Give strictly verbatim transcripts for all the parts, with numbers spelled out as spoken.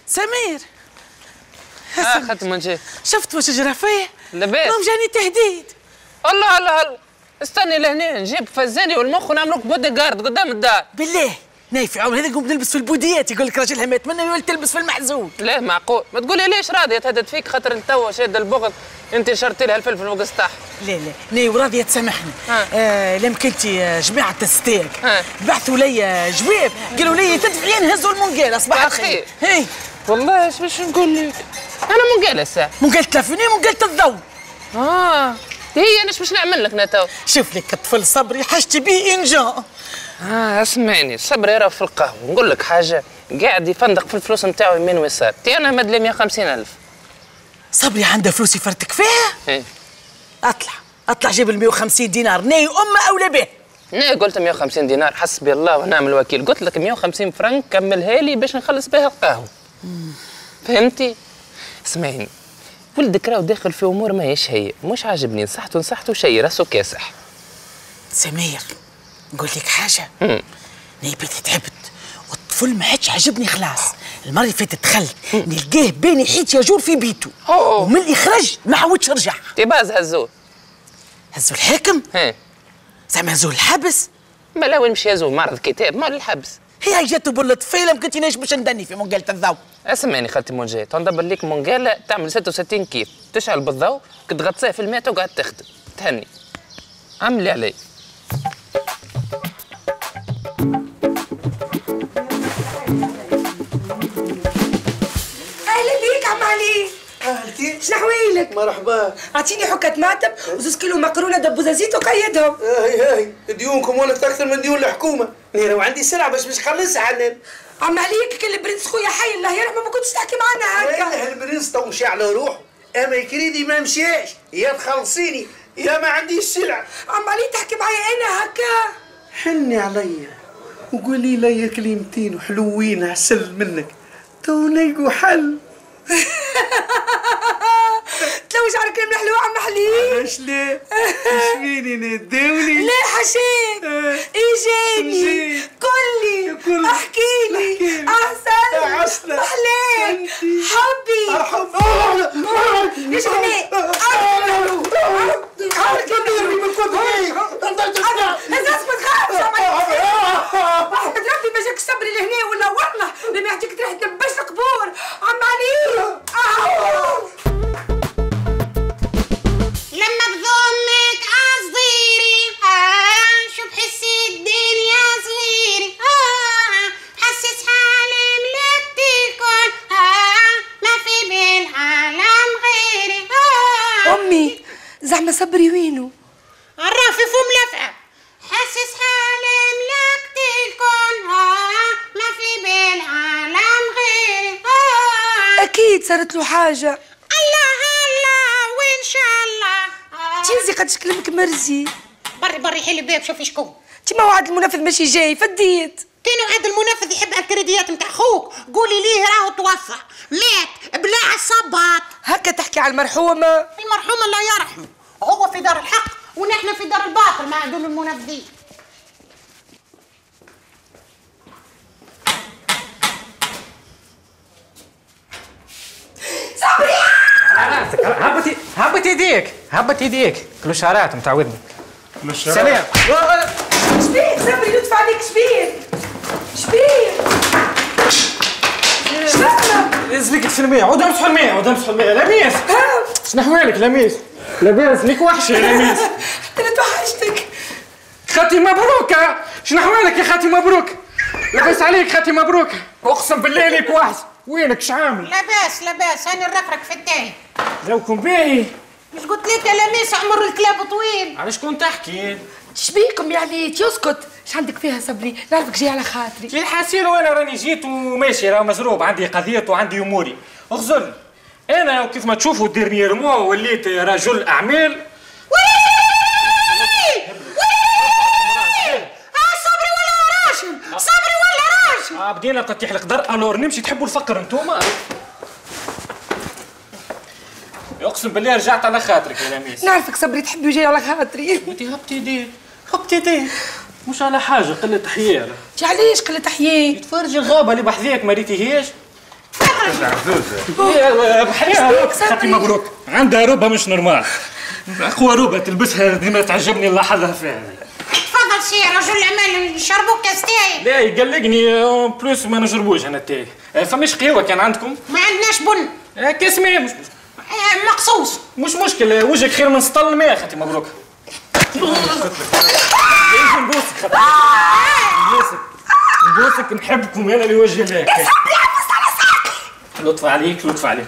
سمير اه خدت من جاي. شفت واش جرى فيا؟ لاباس اليوم جاني تهديد. الله الله الله استني لهنا نجيب فزاني والمخ ونعملوك بودي جارد قدام الدار. بالله نايف عمر هذا يقوم نلبس في البوديات يقول لك راجلها مات منه يولي تلبس في المحزون. لا معقول ما تقولي ليش راضيه تهدد فيك خاطر توا شاد البغض انت شرتي لها الفلفل وقسطاح. لا لا ناي وراضيه تسامحني. آه لما كنت جماعه الستيك بعثوا لي جواب قالوا لي تدفعين هزوا المونقاله صباح الخير. هي والله ايش باش نقول لك انا مونقاله الساعه مونقاله تلفوني مونقاله الضوء. اه هي انا باش نعمل لك نتو شوف لك الطفل صبري حاجتي به انجا. اه اسمعني صبري راه في القهوه نقول لك حاجه قاعد يفندق في الفلوس نتاعو يمين ويسار تي انا مدلي مية وخمسين ألف. صبري عنده فلوس يفرتك فيها؟ ايه اطلع اطلع جيب ال مية وخمسين دينار ناي امه اولى به. انا قلت مية وخمسين دينار حسبي الله ونعم الوكيل قلت لك مية وخمسين فرنك كملها لي باش نخلص بها القهوه. فهمتي؟ اسمعيني ولدك راهو داخل في امور ماهيش هي مش عاجبني نصحته نصحته شي راسو كاسح. سمير نقول لك حاجه نيبتي تعبت والطفل ما عادش عاجبني خلاص. المره اللي فاتت دخلت نلقاه باني حيت يجور في بيته ومن اللي خرج ما عاودش رجع. تيباز هزوه هزوا الحاكم؟ ايه زعما هزوا الحبس؟ ما لا وين مشي هزوه معرض كتاب ما للحبس. هي جاتو بالطفيله ما كنتيناش باش ندني في مونقاله الضوء. اسمعني خالتي مونجي تندبر ليك مونقاله تعمل ستة وستين كيف تشعل بالضوء كتغطسها في الماء تقعد تخدم تهني. عملي علي. اهلا بيك عم علي. اهلتي شنحويلك؟ مرحبا. اعطيني حكة ماتب وزوز كيلو مقرونه دبوزه زيت وقيدهم. هاي هاي ديونكم ولات اكثر من ديون الحكومه. انا وعندي سلعه بس مش نخلصها عنن. عم عليك كل البرنس خويا حي الله يرحمه ما كنتش تحكي معنا هكا. لا البرنس تو مشي على روحه اما كريدي ما مشاش يا تخلصيني يا ما عنديش سلعه. عم علي تحكي معايا انا هكا. حني عليا وقولي لي كلمتين وحلوين عسل منك تو نلقوا حل. تلوج على كلمة حلوة عم علي. علاش لا؟ ايش فيني نداولي؟ لا حشيت اجاني قولي احكيلي احسن احلام حبي حبي ايش هني هزاز ما تخافش واحد ربي ما جاك صبري لهنا ولا والله لما يعطيك تروح تنبش القبور عم علي. لما بضمك عصديري آه شو بحسي الدنيا صغيري آه حسس حالي ملكتي الكون آه ما في بالعالم غيري آه امي زعما صبري وينو؟ عرافي فم لفعة حسس حالي ملكتي الكون آه ما في بالعالم غيري آه اكيد صارت له حاجة. الله الله وإن شاء الله آه. تنزي قدش كلامك مرزي. بري بري حلي الباب شوفي شكون. تي موعد المنفذ ماشي جاي فديت. كان وعد المنفذ يحب الكريديات نتاع خوك قولي ليه راهو توفى مات بلا عصابات. هكا تحكي على المرحومة؟ المرحوم الله يرحمه هو في دار الحق ونحن في دار الباطل مع دول المنفذين. صبري راسك هبط هبط يديك هبط يديك كلوشارات متعودني. سلام. شبيك صبري يدفع عليك شبيك شبيك شبيك نزلك في المية عود امسح المية عود امسح المية. لميس شنو احوالك لميس؟ لاباس ليك وحشة يا لميس. حتى انا توحشتك. خاتي مبروك. شنو احوالك يا خاتي مبروك؟ لاباس عليك خاتي مبروك. اقسم بالله ليك وحش. وينك شعامل؟ لاباس لاباس هاني نركرك في التاي. جوكم باهي. مش قلت لك يا لميس عمر الكلاب طويل. علاش كنت تحكي؟ شبيكم يعني تسكت؟ اش عندك فيها صبري؟ نعرفك جاي على خاطري. كي الحاسيل وانا راني جيت وماشي راه مزروب عندي قضيات وعندي اموري. اغزر انا وكيف ما تشوفوا ديرنييرمون وليت رجل اعمال. وي وي اه صبري ولا راشد صبري ولا راشد. اه بدينا تطيح القدر الور نمشي تحبوا الفقر انتوما. اقسم بالله رجعت على خاطرك يا لميس. نعرفك صبري تحبي وجاي على خاطري. انت هبطي يديك هبطي يديك مش على حاجه قله حياه. علاش قلة حياة؟ تفرجي الغابه اللي بحذاك ما ريتيهاش. تفرج بحريها خاطي مبروك عندها روبه مش نورمال. اقوى روبه تلبسها ديما تعجبني نلاحظها فيها. تفضل سي رجل الاعمال نشربوا كاس تاي. لا يقلقني اون بلوس ما نشربوش انا التاي. فماش قهوه كان عندكم؟ ما عندناش بن. كاس ماء مش مقصوص. مش مشكل وجهك خير من سطل الماء خاطي مبروك. نبوسك خاطي نبوسك نبوسك نحبكم انا اللي وجه الله. لطف عليك لطف عليك.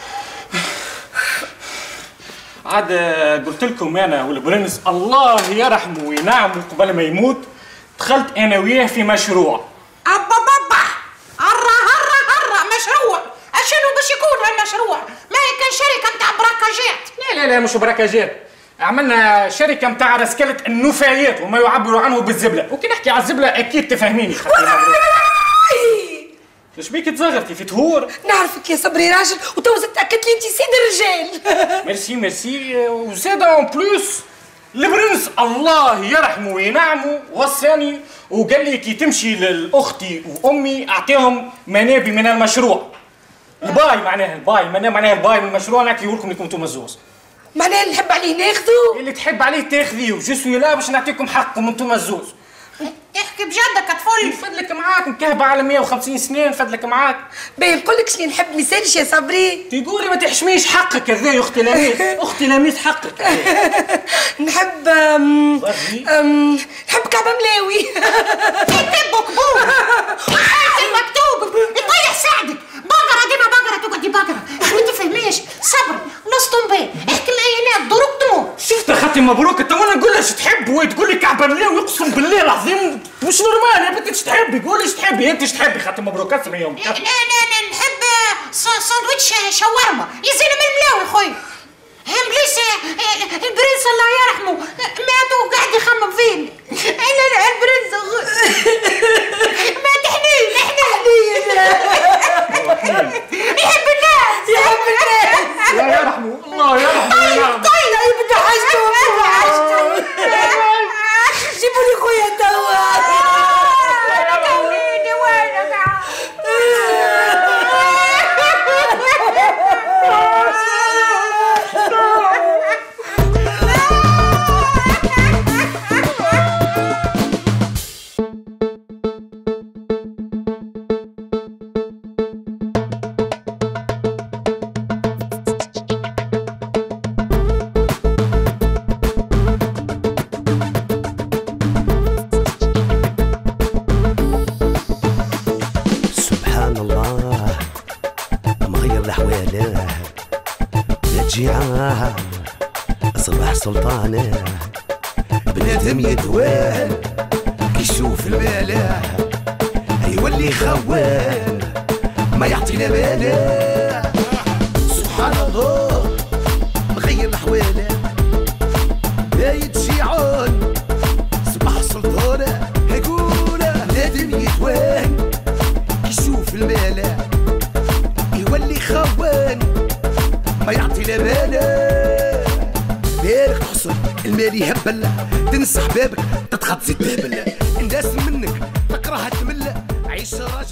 عاد قلت لكم انا والبرنس الله يرحمه وينعمه قبل ما يموت دخلت انا وياه في مشروع. ابا بابا هرا هرا هرا مشروع. اشنو باش يكون المشروع؟ ما هي كان شركه نتاع براكاجات. لا لا لا مش براكاجات. عملنا شركه نتاع رسكله النفايات وما يعبروا عنه بالزبله. وكي نحكي على الزبله اكيد تفهميني. ايش بيك تزغرتي في تهور؟ نعرفك يا صبري راجل وتوا تاكدت لي انت سيد الرجال. ميرسي ميرسي. وزاد اون بلوس البرنس الله يرحمه وينعمه وصاني وقال لي كي تمشي لاختي وامي اعطيهم منابي من المشروع. الباي معناها الباي معناها الباي من المشروع نعطيه لكم انكم انتم الزوز. معناها اللي نحب عليه ناخذه؟ اللي تحب عليه تاخذيه وجو سوي لا باش نعطيكم حقكم انتم الزوز. احكي بجدك تفل. نفدلك معاك نكهبة على مية وخمسين سنة نفدلك معاك. باهي نقول لك شنو نحب ما يسالش يا صبري. تقولي ما تحشميش حقك هذا يا اختي لميس. اختي لميس حقك. نحب أم أم نحب كعبة ملاوي. يكتبوا كبور. وحاجة المكتوب يطيح ساعدك. بقرة ديما بقرة تقعدي بقرة. ما تفهميش صبر لسطنبي احكي معايا ضرب تموت. شفت خاطي مبروك تو انا نقول لها ايش تحب وهي تقول لي كعبة ملاوي يقسم بالله العظيم مش نورمال يا بنتي ايش تحبي قولي ايش تحبي انت ايش تحبي خاطي مبروك اسمعي يوم. لا لا لا نحب ساندويتش شاورما يزين من الملاوي خويا. بليس البرنس الله يرحمه مات وقاعد يخمم فين. لا لا البرنس ما تحنين تحنين يحب الناس يحب الناس. الله يرحمه الله يرحمه. طيب بدي حاجته جيبوا لي خويا توا. توليني وينك صباح سلطانه بنادم يتوال كي يشوف الماله يولي خوان ما يعطينا باله. سبحان الله مغير احواله بايت شيعون صباح سلطانه يقوله بنادم يتوال كي يشوف الماله يولي خوان ما يعطينا باله. بالك تحصل المال يهبل تنسى حبابك تتخط زي التهبل الناس منك تكره تمل عيش راجل.